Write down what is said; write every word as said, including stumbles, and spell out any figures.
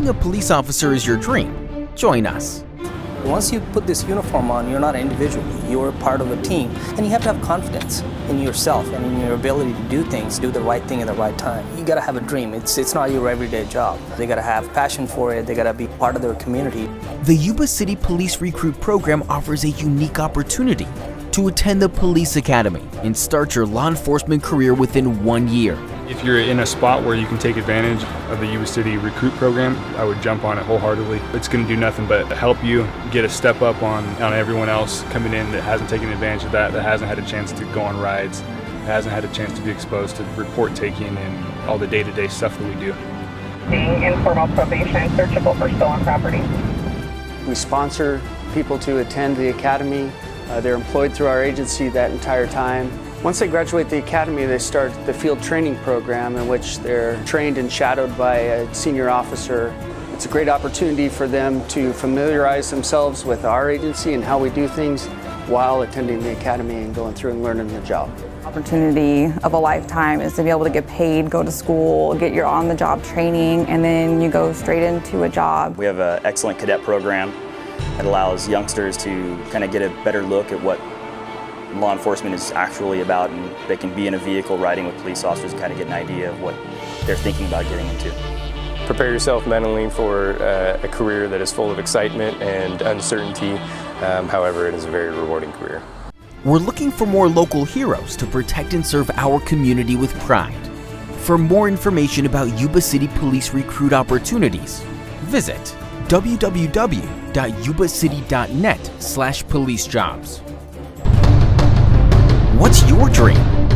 a police officer is your dream, join us. Once you put this uniform on, you're not an individual, you're part of a team, and you have to have confidence in yourself and in your ability to do things, do the right thing at the right time. You gotta have a dream. It's, it's not your everyday job. They gotta have passion for it, they gotta be part of their community. The Yuba City Police Recruit Program offers a unique opportunity to attend the Police Academy and start your law enforcement career within one year. If you're in a spot where you can take advantage of the Yuba City Recruit Program, I would jump on it wholeheartedly. It's going to do nothing but help you get a step up on, on everyone else coming in that hasn't taken advantage of that, that hasn't had a chance to go on rides, that hasn't had a chance to be exposed to report taking and all the day-to-day stuff that we do. Being informal probation, searchable for stolen property. We sponsor people to attend the academy. Uh, they're employed through our agency that entire time. Once they graduate the academy, they start the field training program in which they're trained and shadowed by a senior officer. It's a great opportunity for them to familiarize themselves with our agency and how we do things while attending the academy and going through and learning the job. Opportunity of a lifetime is to be able to get paid, go to school, get your on-the-job training, and then you go straight into a job. We have an excellent cadet program that allows youngsters to kind of get a better look at what law enforcement is actually about, and they can be in a vehicle riding with police officers and kind of get an idea of what they're thinking about getting into. Prepare yourself mentally for uh, a career that is full of excitement and uncertainty. Um, however, it is a very rewarding career. We're looking for more local heroes to protect and serve our community with pride. For more information about Yuba City Police Recruit opportunities, visit w w w dot yuba city dot net slash police jobs. What's your dream?